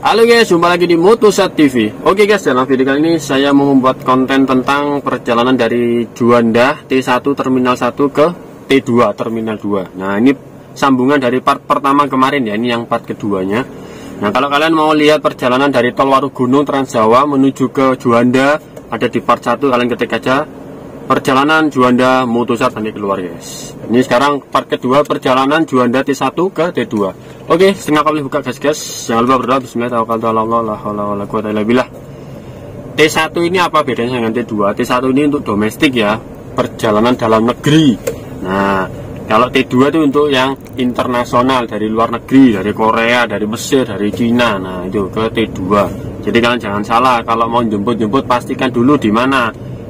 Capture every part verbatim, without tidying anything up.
Halo guys, jumpa lagi di Motosat T V. Oke guys, dalam video kali ini saya mau membuat konten tentang perjalanan dari Juanda T satu Terminal satu ke T dua Terminal dua. Nah, ini sambungan dari part pertama kemarin ya, ini yang part keduanya. Nah, kalau kalian mau lihat perjalanan dari Tol Warugunung Trans Jawa menuju ke Juanda, ada di part satu, kalian ketik aja perjalanan Juanda Motosat, nanti keluar guys. Ini sekarang part kedua, perjalanan Juanda T satu ke T dua. Oke, setengah kali buka gas guys. Jangan lupa berdoa bismillahirrahmanirrahim. T satu ini apa bedanya dengan T dua? T satu ini untuk domestik ya, perjalanan dalam negeri. Nah, kalau T dua itu untuk yang internasional, dari luar negeri, dari Korea, dari Mesir, dari Cina. Nah, itu ke T dua. Jadi kalian jangan salah, kalau mau jemput-jemput pastikan dulu di mana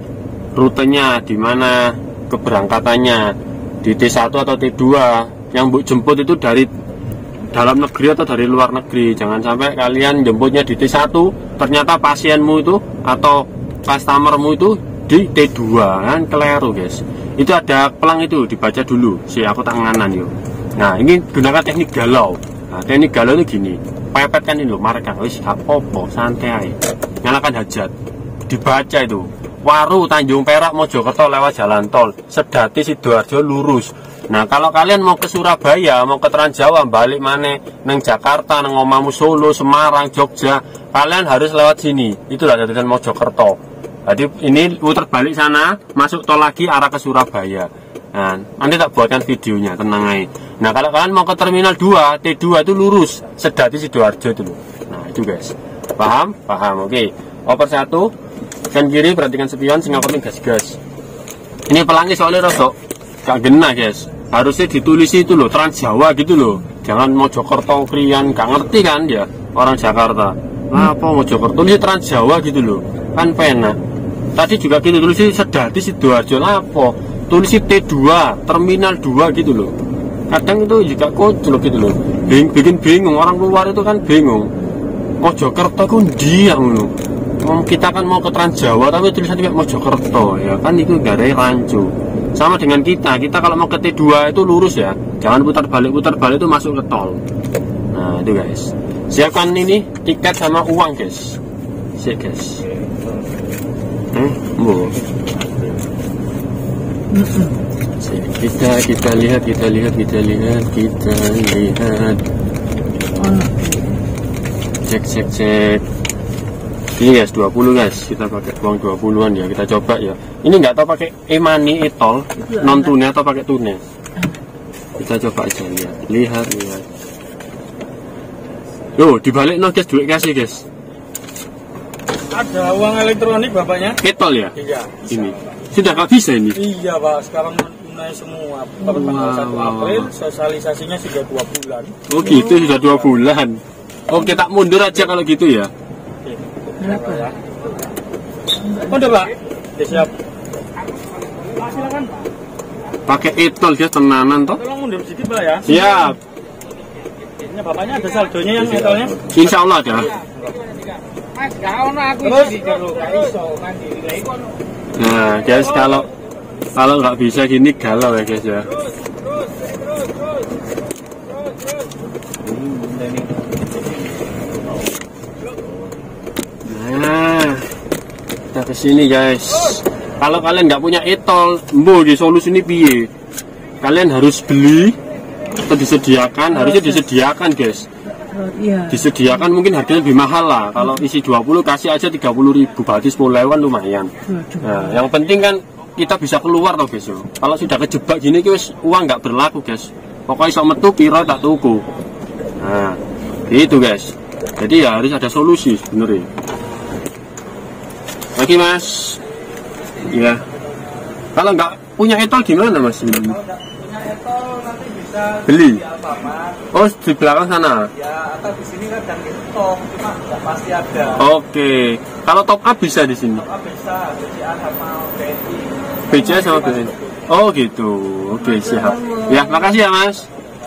rutenya, di mana keberangkatannya, di T satu atau T dua. Yang bu jemput itu dari dalam negeri atau dari luar negeri. Jangan sampai kalian jemputnya di T satu, ternyata pasienmu itu atau customermu itu di T dua, kan keliru guys. Itu ada pelang itu, dibaca dulu. Si aku tak nganan yuk. Nah, ini gunakan teknik galau. Nah, teknik galau itu gini, pepetkan ini loh, marka wis apa-apa, santai. Nyalakan hajat, dibaca itu. Waru Tanjung Perak Mojokerto lewat jalan tol, Sedati Sidoarjo lurus. Nah, kalau kalian mau ke Surabaya, mau ke Trans Jawa, balik mana neng Jakarta, neng omamu Solo, Semarang, Jogja, kalian harus lewat sini. Itulah jadikan Mojokerto. Jadi ini putar balik sana, masuk tol lagi arah ke Surabaya. Nah, nanti tak buatkan videonya, tenang aja. Nah, kalau kalian mau ke Terminal dua, T dua itu lurus, Sedati Sidoarjo itu loh. Nah, itu guys. Paham? Paham. Oke. Oper satu, kan kiri, perhatikan spion, singaporin gas-gas. Ini pelangi soalnya rosok gak gena guys, harusnya ditulis itu loh, Trans Jawa gitu loh, jangan Mojokerto Krian, gak ngerti kan dia orang Jakarta. Nah, apa Mojokerto, tulis Trans Jawa gitu loh, kan pena. Tadi juga gitu, tulis Sedati Sidoarjo, apa tulis T dua Terminal dua gitu loh. Kadang itu juga kocok gitu loh, Bing, bikin bingung, orang luar itu kan bingung, Mojokerto kan dia loh. Kita kan mau ke Trans Jawa tapi tulisannya kayak Mojokerto ya kan, itu gak ada rancu. Sama dengan kita, kita kalau mau ke T dua itu lurus ya, jangan putar balik, putar balik itu masuk ke tol. Nah itu guys, siapkan ini tiket sama uang guys. Siap guys. Eh, bu. Kita kita lihat, kita lihat, kita lihat, kita lihat. Cek cek cek. Ini guys, dua puluh guys, kita pakai uang dua puluhan ya, kita coba ya. Ini nggak tahu pakai e-money, e-tol, non tunai atau pakai tunai. Kita coba aja lihat, lihat, lihat. Yo, dibalik no guys, duit kasih guys. Ada uang elektronik bapaknya? E-tol ya? Iya. Ini sudah nggak bisa ini? Iya pak, sekarang non tunai semua. Per tanggal satu April, sosialisasinya sudah dua bulan. Oh gitu, sudah dua bulan. Oke, tak mundur aja kalau gitu ya. Berapa ya? Oh, udah pak? Oke, siap. Pak, silakan pak. Pakai e-tol guys, tenanan toh? Tolong mundur sedikit pak ya. Siap. Ini bapaknya ada saldonya yang e-tolnya? Insya Allah ada. Terus? Nah guys, kalau kalau nggak bisa gini galau ya guys ya. Nah, kita kesini guys. Kalau kalian nggak punya e-tol, mbo di solusi ini piye? Kalian harus beli atau disediakan, harusnya disediakan guys. Disediakan mungkin harganya lebih mahal lah. Kalau isi dua puluh kasih aja tiga puluh ribu, berarti sepuluh lewat lumayan. Nah, yang penting kan kita bisa keluar loh guys. Kalau sudah kejebak gini guys, uang nggak berlaku guys. Pokoknya sok metu piro tak tuku. Nah, itu guys. Jadi ya harus ada solusi sebenarnya. Lagi mas, ya. Kalau nggak punya e-tol gimana mas? Kalau nggak punya e-tol nanti bisa beli. di Alfamart. Oh di belakang sana. Ya, atau di sini kadang stop, cuma nggak pasti ada. Oke. Kalau top up bisa di sini. Top up bisa, B C A sama B N I. B C A sama B N I. Oh gitu. Oke siap. Ya makasih ya mas.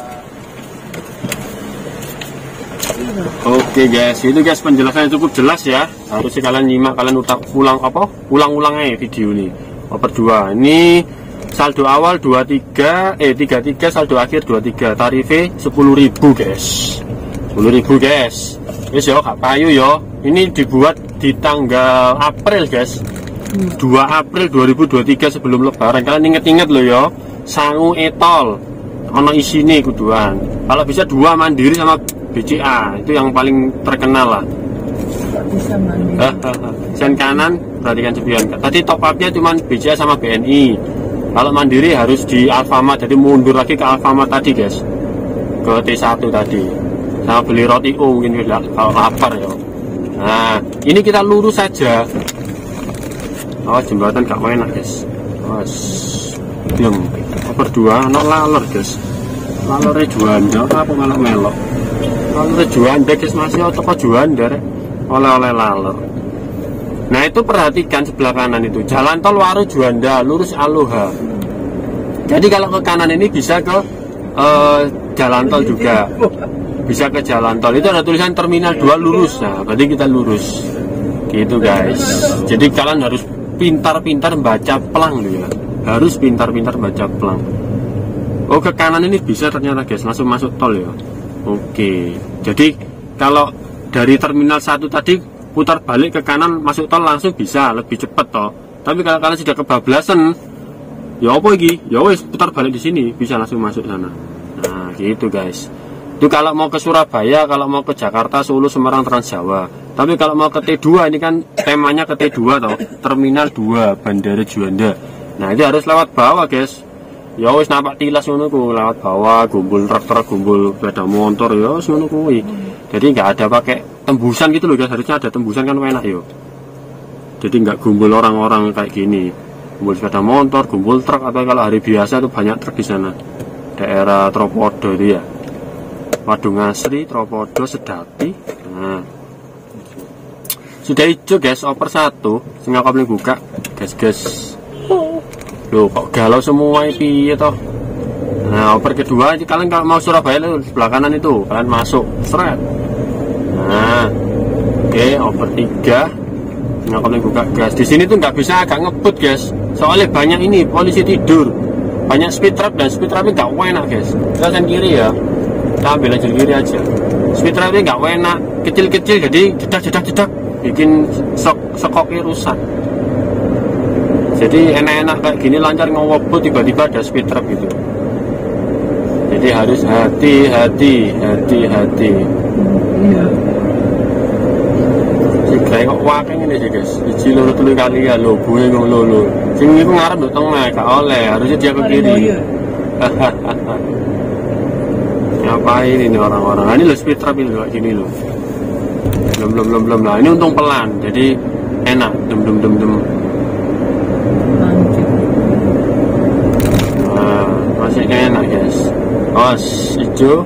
Oke guys, itu guys penjelasannya cukup jelas ya. Harusnya kalian nyimak, kalian utak ulang apa? Ulang-ulang aja video ini. Oper dua. Ini saldo awal dua puluh tiga eh tiga puluh tiga, saldo akhir dua puluh tiga. Tarifnya sepuluh ribu guys. sepuluh ribu guys. Wis yo gak payu yo. Ini dibuat di tanggal April guys, dua April dua ribu dua puluh tiga sebelum lebaran. Kalian inget-inget loh yo, sangu etol ono isine kuduan. Kalau bisa dua mandiri sama B C A, itu yang paling terkenal lah. Bisa mandiri. Sen kanan perhatikan sepion. Tadi top up-nya cuma B C A sama B N I. Kalau mandiri harus di Alfamart, jadi mundur lagi ke Alfamart tadi guys, ke T satu tadi. Sama beli roti O mungkin kalau lapar ya. Nah, ini kita lurus saja. Oh, jembatan gak enak guys. Mas, belum. Nomor dua, no lalor guys. Lalornya Juanda, apa malah melok? Lalornya Juanda guys, masih toko Juanda. Oleh-oleh lalor. Nah, itu perhatikan sebelah kanan itu. Jalan tol Waru Juanda, lurus Aloha. Jadi kalau ke kanan ini bisa ke uh, jalan tol juga. Bisa ke jalan tol, itu ada tulisan terminal dua lurus. Nah, berarti kita lurus gitu guys. Jadi kalian harus pintar-pintar baca pelang ya, harus pintar-pintar baca pelang. Oh, ke kanan ini bisa ternyata guys, langsung masuk tol ya. Oke, jadi kalau dari terminal satu tadi putar balik ke kanan masuk tol langsung bisa, lebih cepat toh. Tapi kalau kalian sudah kebablasan, ya apa lagi, ya wes putar balik di sini bisa langsung masuk sana. Nah gitu guys. Itu kalau mau ke Surabaya, kalau mau ke Jakarta, Solo, Semarang, Trans Jawa. Tapi kalau mau ke T dua, ini kan temanya ke T dua toh, Terminal dua Bandara Juanda. Nah, itu harus lewat bawah, guys. Ya wis nampak tilas ngono ku, lewat bawah, gumpul truk-truk, gumpul sepeda motor ya wis ngono kuwi. Jadi nggak ada pakai tembusan gitu loh, guys. Harusnya ada tembusan kan enak yo. Jadi nggak gumpul orang-orang kayak gini. Gumpul sepeda motor, gumpul truk, atau kalau hari biasa tuh banyak truk di sana. Daerah Tropodo itu ya. Wadungasri, Tropodo, Sedati. Nah, sudah hijau guys, oper satu. Sehingga kau boleh buka, guys guys. Loh, kok galau semua ini ya toh. Nah, oper kedua, kalian kalau mau Surabaya itu sebelah kanan itu, kalian masuk, seret. Nah, oke, okay, oper tiga. Sehingga kau boleh buka gas. Di sini tuh nggak bisa agak ngebut guys. Soalnya banyak ini polisi tidur, banyak speed trap dan speed trapnya nggak enak guys. Kita kiri ya. Kita ambil aja kiri aja. Speed trapnya nggak enak, kecil-kecil jadi jedak-jedak-jedak, bikin sok sokoknya rusak. Jadi enak-enak kayak gini lancar ngewobot, tiba-tiba ada speed trap gitu. Jadi harus hati-hati, hati-hati. Iya. Si kayak kok wakeng ini sih guys. Iji loro telu kali ya lo, gue ngono lo. Sing iku ngarep nduk tengah, gak oleh, harusnya dia ke kiri. Ngapain ini orang-orang? Nah, ini lo speed trap ini kayak gini lo. Belum belum belum belum lah. Ini untung pelan, jadi enak. Dem dem dem dem. Nah, masih enak guys. Os hijau.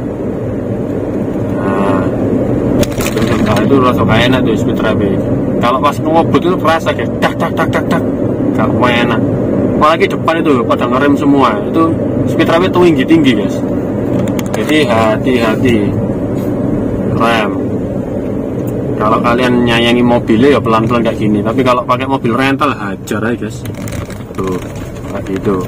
Nah, nah itu rasa kayak enak tuh speed trap. Kalau pas ngebut itu kerasa kayak tak tak tak tak tak. Gak enak. Apalagi depan itu pada ngerem semua. Itu speed trapnya tinggi tinggi guys. Jadi hati-hati rem. Kalau kalian nyayangi mobilnya ya pelan-pelan kayak gini. Tapi kalau pakai mobil rental hajar aja guys. Tuh kayak gitu.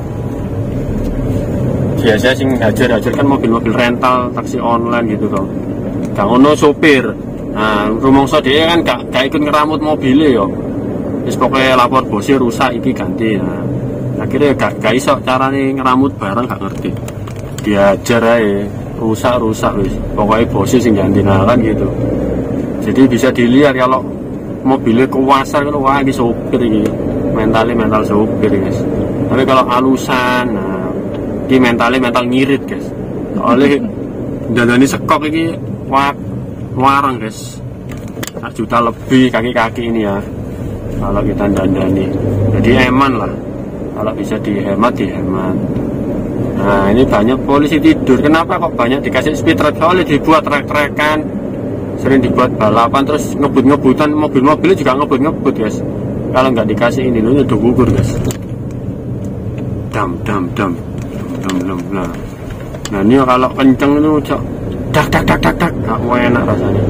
Biasanya sing hajar-hajar kan mobil-mobil rental, taksi online gitu toh. Gak ono sopir. Nah rumongso dia kan gak, gak ikut ngeramut mobilnya ya. Terus pokoknya lapor bosnya rusak iki ganti. Nah akhirnya gak, gak iso caranya ngeramut barang gak ngerti. Diajar aja, rusak-rusak wis. Pokoknya bosnya sing ganti nah kan gitu. Jadi bisa dilihat kalau mobilnya kewasar kan wah ini sopir ini. Mentalnya mental sopir guys. Tapi kalau alusan, nah ini mentalnya mental ngirit guys. Soalnya dandani sekok ini wah warang guys. satu juta lebih kaki-kaki ini ya. Kalau kita dandani. Jadi eman lah. Kalau bisa dihemat dihemat. Nah ini banyak polisi tidur. Kenapa kok banyak dikasih speed trap? Soalnya dibuat trek-trekan, sering dibuat balapan, terus ngebut-ngebutan, mobil-mobilnya juga ngebut-ngebut guys. Kalau nggak dikasih ini lu udah gugur guys. Dam dam dam dam dam. Nah, nah ini kalau kenceng itu cok dak dak dak dak dak, nggak mau enak rasanya.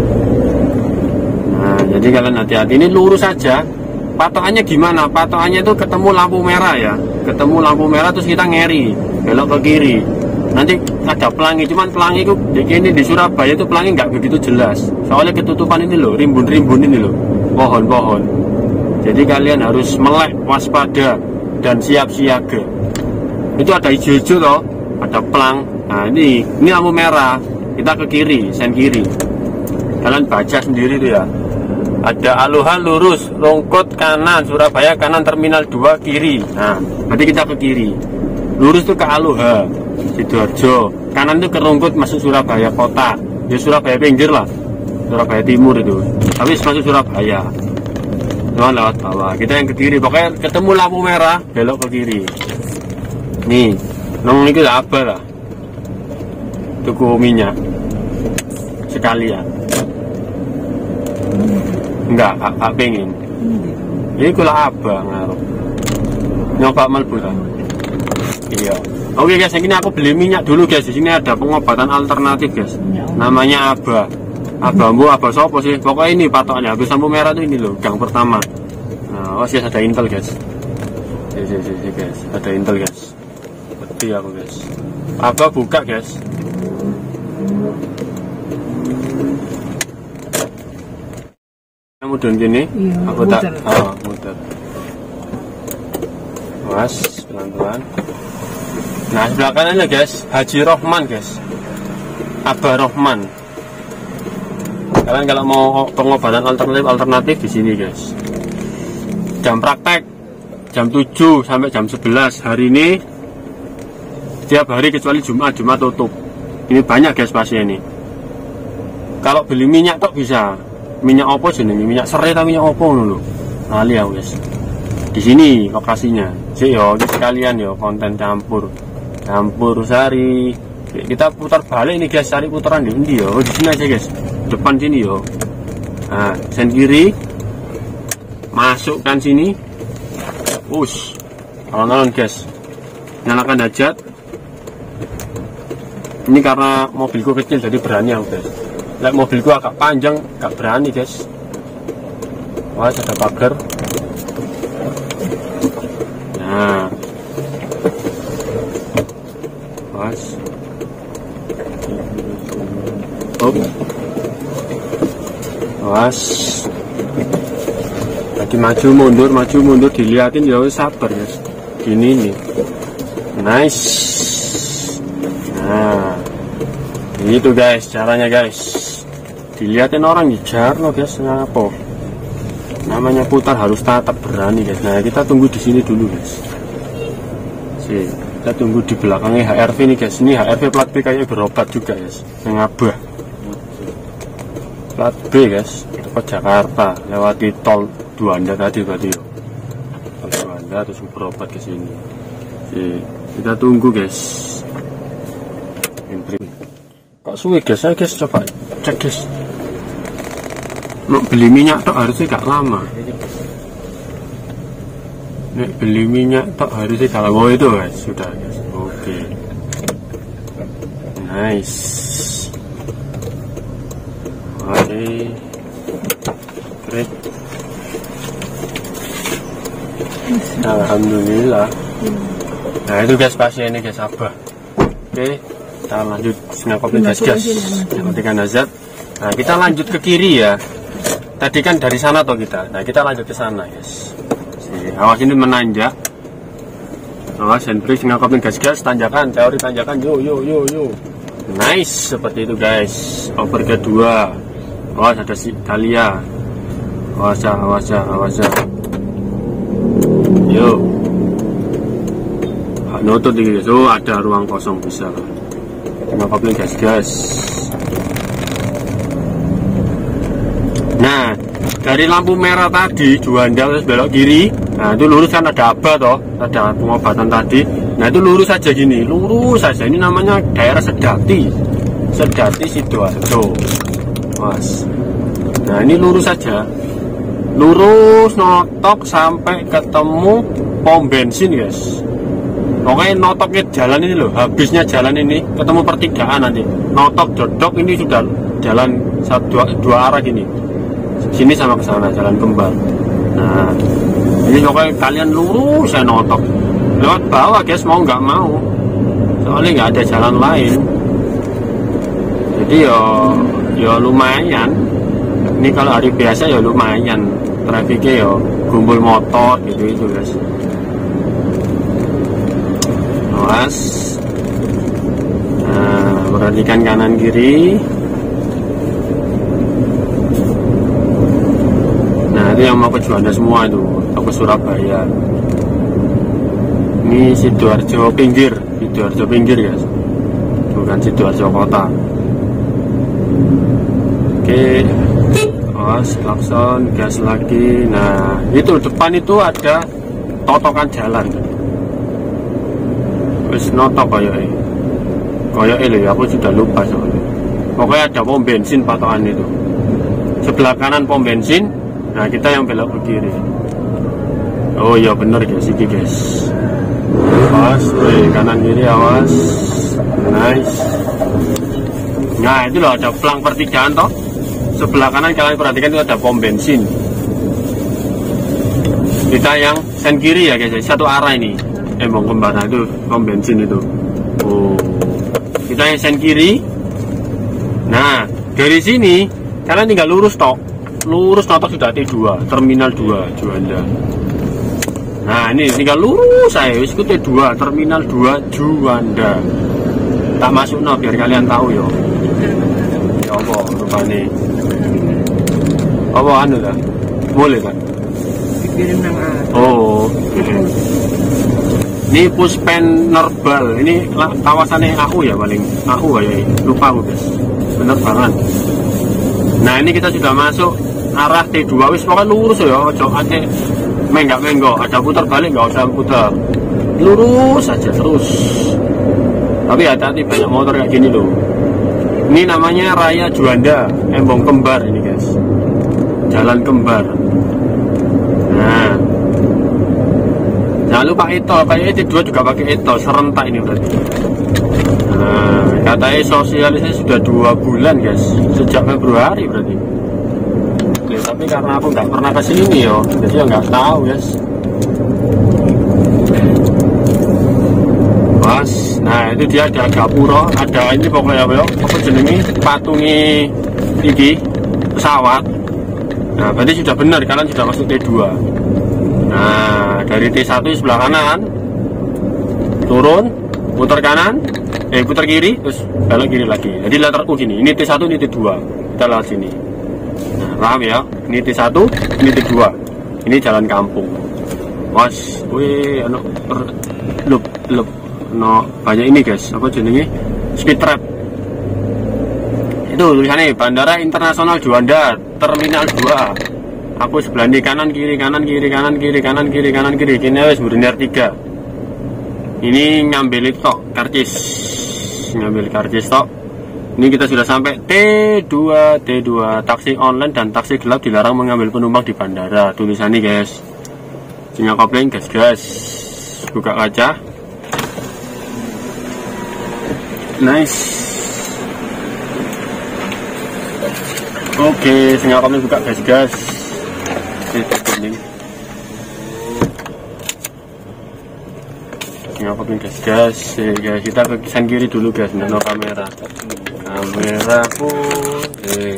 Nah jadi kalian hati-hati, ini lurus saja. Patokannya gimana? Patokannya itu ketemu lampu merah ya. Ketemu lampu merah terus kita ngeri, belok ke kiri. nanti ada pelangi, cuman pelangi itu ini di Surabaya itu pelangi nggak begitu jelas, soalnya ketutupan ini loh, rimbun-rimbun ini loh, pohon-pohon. Jadi kalian harus melek, waspada, dan siap siaga. Itu ada hijau-hijau loh, ada pelang. Nah ini ini lampu merah, kita ke kiri, sen kiri. Kalian baca sendiri tuh ya. Ada Aloha lurus, Rungkut kanan, Surabaya kanan, Terminal dua kiri. Nah, berarti kita ke kiri. Lurus tuh ke Aloha, Sidoarjo. Kanan tuh ke Rungkut masuk Surabaya kota. Ya Surabaya pinggir lah, Surabaya timur itu. Tapi masuk Surabaya. Cuma lewat bawah. Kita yang ke kiri. Pokoknya ketemu lampu merah, belok ke kiri. Nih, nong ini apa lah? Tuku minyak sekalian. Enggak, tak pengen. Ini kula abang ngaruh. Nyoba melbu ta. Iya. Oke guys, ini aku beli minyak dulu guys. Di sini ada pengobatan alternatif guys. Namanya Aba. Abambu, Aba sopo sih? Pokoknya ini patoknya. Habis lampu merah tuh ini loh, gang pertama. Nah, oh sih ada Intel guys. Sih, sih, sih, guys. Ada Intel guys. Betul aku guys. Aba buka guys. Mudun gini, iya, aku muter. tak, oh, muter. Mas, pelan-pelan. Nah, sebelah kanan ya guys, Haji Rohman guys, Aba Rohman. Kalian kalau mau pengobatan alternatif alternatif di sini guys. Jam praktek jam tujuh sampai jam sebelas hari ini. Setiap hari kecuali Jumat, Jumat tutup. Ini banyak guys pasien ini. Kalau beli minyak kok bisa. Minyak opo jenenge, minyak serai atau minyak opo lho. Lali ya guys. Di sini lokasinya. Sik yo sekalian yo konten campur. Campur sari. Kita putar balik ini guys, cari putaran di endi yo. Di sini aja guys. Depan sini yo. Nah, sen kiri. Masukkan sini. Us. Alon-alon guys. Nyalakan hajat. Ini karena mobilku kecil jadi berani aku guys. Like mobilku agak panjang, gak berani guys. Wah, ada pagar. Nah, pas. Oh, pas. Lagi maju mundur, maju mundur, dilihatin ya sabar guys. Gini nih, nice. Nah, itu guys caranya guys. Dilihatin orang ngejar loh guys, ngapa? Namanya putar harus tatap berani guys. Nah kita tunggu di sini dulu guys. Sih, kita tunggu di belakangnya H R V nih guys. Ini H R V plat B kayaknya berobat juga guys. Yang abah. Plat B guys, ke Jakarta lewati tol Juanda tadi berarti yo. Tol Juanda terus berobat ke sini. Sih, kita tunggu guys. Kok suwe guys, saya guys coba cek guys. Mau beli minyak tok harusnya gak lama. Nek beli minyak tok harusnya gak lama. Oh itu guys, sudah guys. Oke. Okay. Nice. Oke. Great. Alhamdulillah. Nah itu guys pasiennya guys Abah. Oke. Okay. Kita lanjut ngakopin gas gas ketika nazar. Nah kita lanjut ke kiri ya. Tadi kan dari sana toh kita. Nah kita lanjut ke sana guys. Si, awas ini menanjak. Awas handbrake ngakopin gas gas, tanjakan, teori tanjakan, yo yo yo yo. Nice seperti itu guys. Over kedua. Awas ada si Italia. Awas ya, awas ya, awas ya. Yo. Nutut ini guys. Oh ada ruang kosong bisa lah. Ngakopin gas gas. Nah, dari lampu merah tadi Juanda terus belok kiri. Nah, itu lurus kan ada Aba toh, ada pengobatan tadi. Nah, itu lurus saja gini, lurus saja. Ini namanya daerah Sedati. Sedati Sidoarjo. Mas. Nah, ini lurus saja. Lurus notok sampai ketemu pom bensin, guys. Pokoknya notoknya jalan ini loh, habisnya jalan ini ketemu pertigaan nanti. Notok dodok ini sudah jalan satu dua, dua arah gini. Sini sama ke sana jalan kembar. Nah, ini pokoknya kalian lurus saya notok lewat bawah guys, mau nggak mau soalnya nggak ada jalan lain. Jadi yo yo lumayan. Ini kalau hari biasa ya lumayan, trafiknya ya gumpul motor gitu itu guys. Awas, nah perhatikan kanan kiri. Nah itu yang mau ke Juanda semua itu, atau ke Surabaya. Ini Sidoarjo pinggir, Sidoarjo pinggir guys, bukan Sidoarjo kota. Oke, awas, klakson, gas lagi. Nah itu depan itu ada totokan jalan. Wis notok koyoke. Koyoke lho aku sudah lupa soalnya. Pokoknya ada pom bensin patokan itu. Sebelah kanan pom bensin. Nah, kita yang belok ke kiri. Oh iya bener guys iki guys. Awas, weh, kanan kiri awas. Nice. Nah, itu loh ada pelang pertigaan toh. Sebelah kanan kalian perhatikan itu ada pom bensin. Kita yang sen kiri ya guys, satu arah ini. Embong kembar, nah itu pom bensin itu. Oh, kita yang sen kiri. Nah dari sini kalian tinggal lurus tok, lurus notok sudah T dua, terminal dua Juanda. Nah ini tinggal lurus saya, itu T dua, terminal dua Juanda. Tak masuk no biar kalian tahu yo. Ya apa rupanya? Apa anu lah? Boleh kan? Oh. Ini Puspen Nerbal, ini kawasannya A U ya paling, A U ya, lupa aku guys, bener banget. Nah ini kita sudah masuk arah T dua, wis pokoknya lurus ya, ojo ate menggak menggok, ada putar balik nggak usah putar, lurus saja terus. Tapi hati-hati banyak motor kayak gini loh. Ini namanya Raya Juanda, Embong Kembar ini guys, jalan kembar. Nah. Jangan lupa etol, kayak T dua juga pakai etol, serentak ini berarti. Nah, katanya sosialisasi sudah dua bulan guys, sejak Februari berarti. Oke, tapi karena aku nggak pernah ke sini yo, jadi ya nggak tahu guys. Mas, nah itu dia ada gapura, ada ini pokoknya apa ya? Apa jenenge patungi iki pesawat. Nah, berarti sudah benar kalian sudah masuk T dua. Nah, dari T satu sebelah kanan turun, putar kanan, eh putar kiri, terus belok kiri lagi. Jadi letter U gini, ini T satu, ini T dua. Kita lewat sini. Nah, paham ya? Ini T satu, ini T dua. Ini jalan kampung. Was, wih, anu lup lup no banyak ini guys. Apa jenenge? Speed trap. Itu tulisannya Bandara Internasional Juanda, Terminal dua. Aku sebelah ini kanan kiri kanan kiri kanan kiri kanan kiri kanan kiri. Kini wis berlinear tiga. Ini ngambil tok karcis, ngambil karcis tok. Ini kita sudah sampai T dua T dua. Taksi online dan taksi gelap dilarang mengambil penumpang di bandara. Tulisannya guys. Singa kopling gas gas. Buka kaca. Nice. Oke, singa kopling buka gas gas. Tinggal kopling gas gas ya, kita ke kisan kiri dulu guys, nano kamera kamera putih.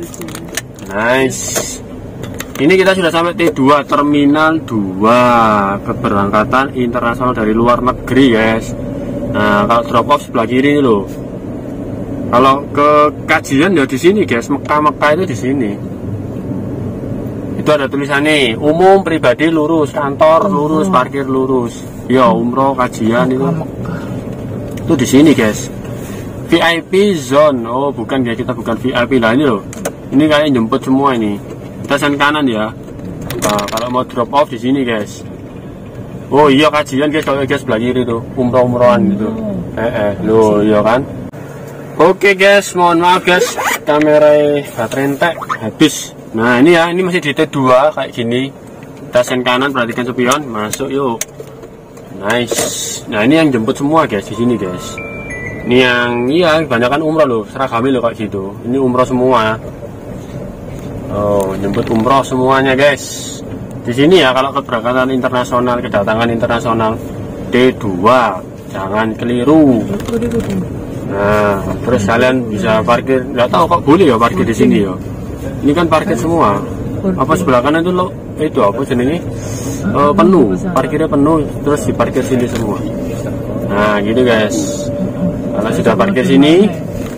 Nice. Ini kita sudah sampai T dua terminal dua, keberangkatan internasional dari luar negeri guys. Nah kalau drop off sebelah kiri loh. Kalau ke kajian ya di sini guys, Mekah-Mekah itu di sini. Itu ada tulisannya umum, pribadi lurus, kantor lurus, parkir lurus. Ya umroh, kajian itu. Itu di sini guys. V I P zone. Oh bukan ya, kita bukan V I P lah ini loh. Ini kayaknya jemput semua ini. Kita sen kanan ya. Nah, kalau mau drop off di sini guys. Oh iya kajian guys, kalau guys sebelah kiri tuh umroh-umrohan gitu. Eh eh, loh iya kan. Oke guys, mohon maaf guys, kamera baterai entek habis. Nah ini ya, ini masih di T dua kayak gini. Kita sen kanan, perhatikan spion, masuk yuk. Nice. Nah ini yang jemput semua guys di sini guys. Ini yang iya kebanyakan umroh loh, seragamnya loh kayak gitu. Ini umroh semua. Oh jemput umroh semuanya guys. Di sini ya kalau keberangkatan internasional, kedatangan internasional T dua. jangan keliru. Nah, terus kalian bisa parkir, nggak tahu kok boleh ya parkir di sini ya. Ini kan parkir semua. Apa sebelah kanan itu lo itu apa jenenge? Uh, penuh, parkirnya penuh, terus diparkir sini semua. Nah, gitu guys. Kalau sudah parkir sini,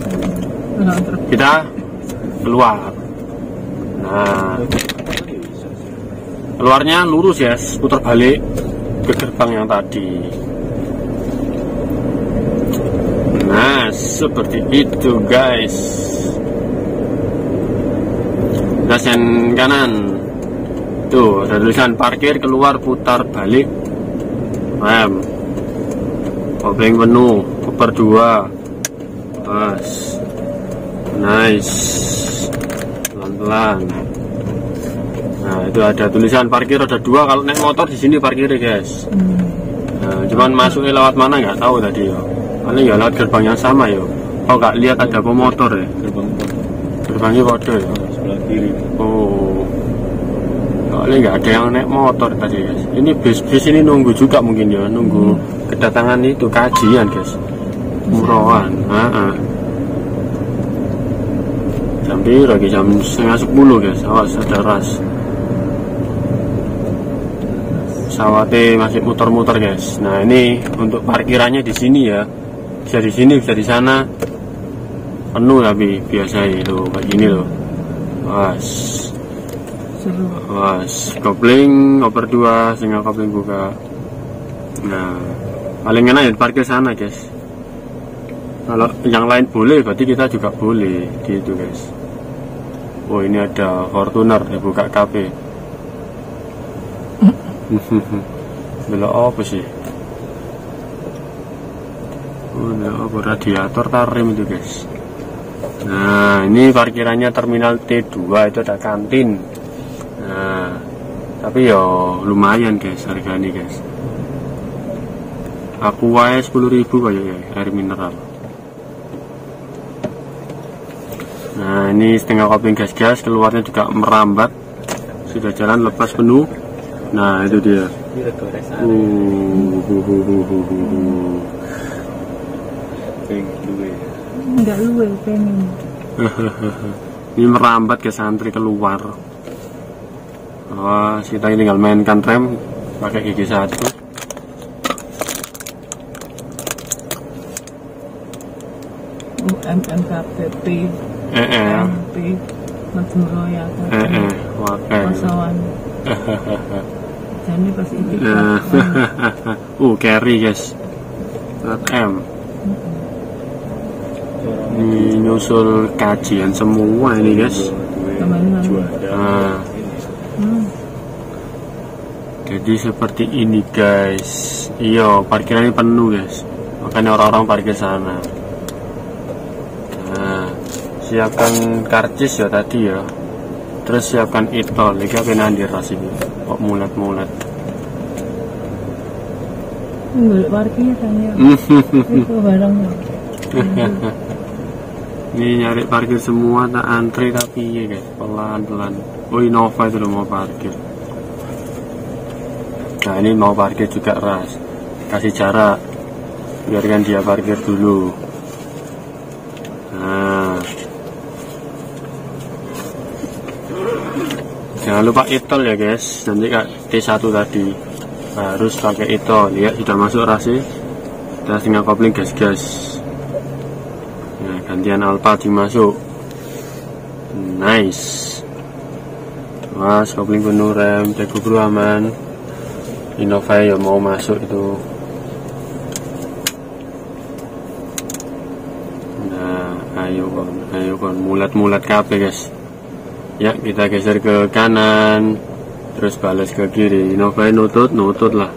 kita keluar. Nah, keluarnya lurus ya, putar balik ke gerbang yang tadi. Nah, seperti itu guys. Gasen kanan. Tuh, ada tulisan parkir, keluar, putar balik. Rem. Kopling penuh, koper dua. Pas. Nice. Pelan-pelan. Nah, itu ada tulisan parkir ada dua. Kalau naik motor di sini parkirnya guys. Nah, cuman masuknya lewat mana nggak tahu tadi ya. Paling ya lewat gerbang yang sama ya. Oh, nggak lihat ada pemotor ya. Gerbang gerbangnya kode ya. Sebelah kiri. Oh, soalnya nggak ada yang naik motor tadi guys. Ini bis-bis ini nunggu juga mungkin ya, nunggu kedatangan itu kajian guys. Umrohan. Heeh. Jam biru lagi jam setengah sepuluh guys. Awas ada ras. Pesawatnya masih muter-muter guys. Nah, ini untuk parkirannya di sini ya. Bisa di sini, bisa di sana. Penuh tapi biasa itu kayak gini loh. Was. Was. Kopling koper dua, sehingga kopling buka. Nah, paling enak ya parkir sana guys. Kalau yang lain boleh, berarti kita juga boleh gitu guys. Oh, ini ada Fortuner dibuka kafe. Belok apa sih? Oh, apa radiator tarim itu guys. Nah, ini parkirannya terminal T dua, itu ada kantin. Nah, tapi ya lumayan guys harganya guys. Aqua sepuluh ribu kayaknya air mineral. Nah, ini setengah kopling gas-gas, keluarnya juga merambat. Sudah jalan lepas penuh. Nah, itu dia. Uh, uh, uh, uh, uh, uh. Enggak luwe pengen. Ini merambat ke santri keluar. Oh, kita tinggal mainkan rem pakai gigi satu. M M K P P. Eh eh. P. Madura ya. Eh eh. Wakai. Pasawan. Jadi pas ini. Uh, carry guys. M. Ini nyusul kajian semua ini guys. Nah, hmm. Jadi seperti ini guys. Iya, parkirannya penuh guys. Makanya orang-orang parkir sana. Nah, siapkan karcis ya tadi ya. Terus siapkan itol. Lagi apa nanti ras ini? Kok mulet-mulet. Enggak parkirnya saya. Itu barangnya. Ini nyari parkir semua, tak antri tapi ya guys, pelan-pelan. Oh, Innova itu loh mau parkir. Nah, ini mau parkir juga ras. Kasih jarak, biarkan dia parkir dulu. Nah, jangan lupa itol ya guys. Nanti kak T satu tadi harus pakai itol. Lihat sudah masuk rasnya. Kita tinggal kopling gas-gas. Nah, gantian Alfa dimasuk. Nice. Mas, kopling penuh, rem, jago bro aman. Innova ya mau masuk itu. Nah, ayo kon, ayo kon, mulat-mulat kape guys. Ya, kita geser ke kanan, terus balas ke kiri. Innova nutut, nutut lah.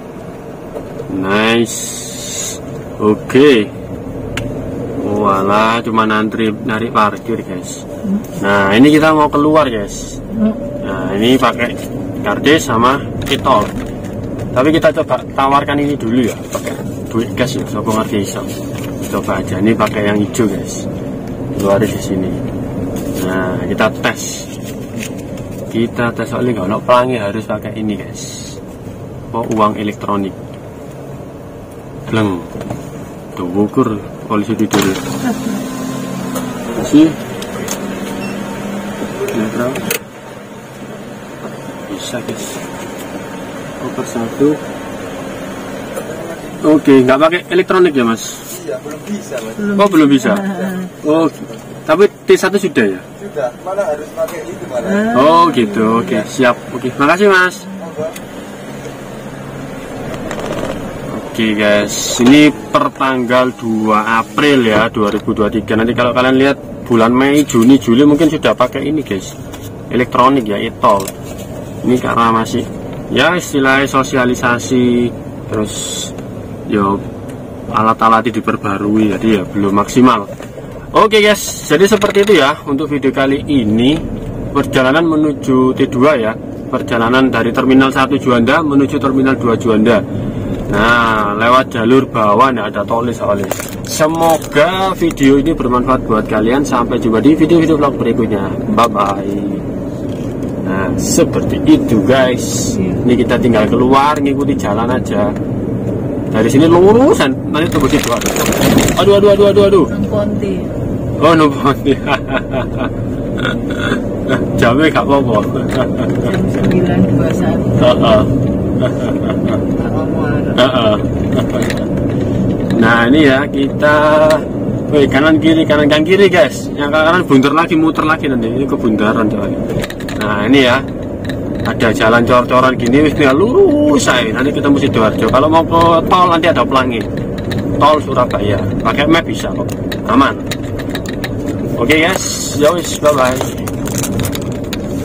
Nice. Oke. Okay. Walah, cuma nantri narik parkir guys. Nah, ini kita mau keluar guys. Nah, ini pakai karcis sama itol. Tapi kita coba tawarkan ini dulu ya, pakai duit gas ya, sopo ngerti iso. Coba aja, ini pakai yang hijau guys. Keluar di sini. Nah, kita tes. Kita tes soalnya nggak ada pelangi, harus pakai ini guys. Oh, uang elektronik. Bleng. tuh ukur polisi tidur masih ya, bisa guys over satu. Oke, nggak pakai elektronik ya mas? Iya, belum bisa mas. Oh belum bisa. Oh tapi T satu sudah ya? Sudah, mana harus pakai itu malah. Oh gitu, oke siap. Oke, makasih mas. Oke guys, ini per tanggal dua April ya dua ribu dua puluh tiga. Nanti kalau kalian lihat bulan Mei, Juni, Juli mungkin sudah pakai ini guys, elektronik ya, e-tol. Ini karena masih ya istilahnya sosialisasi, terus yo alat-alat diperbarui, jadi ya belum maksimal. Oke guys, jadi seperti itu ya untuk video kali ini, perjalanan menuju T dua ya, perjalanan dari terminal satu Juanda menuju terminal dua Juanda. Nah, lewat jalur bawah nih ada tol soalnya. Semoga video ini bermanfaat buat kalian. Sampai jumpa di video-video vlog berikutnya. Bye bye. Nah, seperti itu guys. Ini kita tinggal keluar ngikuti jalan aja. Dari sini lurusan, nanti tunggu situ. Aduh, aduh, aduh, aduh, aduh. Ponti. Oh, no ponti. Jamnya gak apa-apa. Jam sembilan dua puluh satu. Heeh. Uh-uh. Nah ini ya kita, wih, kanan kiri kanan kanan kiri guys, yang kanan bunter lagi, muter lagi nanti, ini kebuntaran coy. Nah ini ya ada jalan cor-coran gini, wis tinggal lurus saya, nanti ketemu Sidoarjo. Kalau mau ke tol nanti ada pelangi, tol Surabaya, pakai map bisa kok, aman. Oke guys, ya wis, bye bye.